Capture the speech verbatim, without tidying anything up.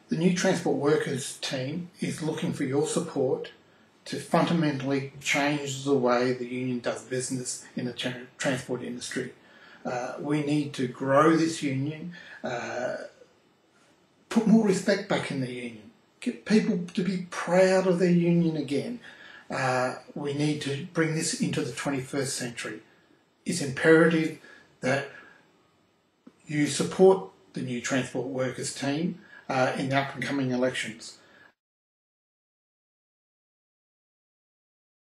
The New Transport Workers team is looking for your support to fundamentally change the way the union does business in the tra- transport industry. Uh, we need to grow this union, uh, put more respect back in the union, get people to be proud of their union again. Uh, we need to bring this into the twenty-first century. It's imperative that you support the New Transport Workers team uh, in the up and coming elections.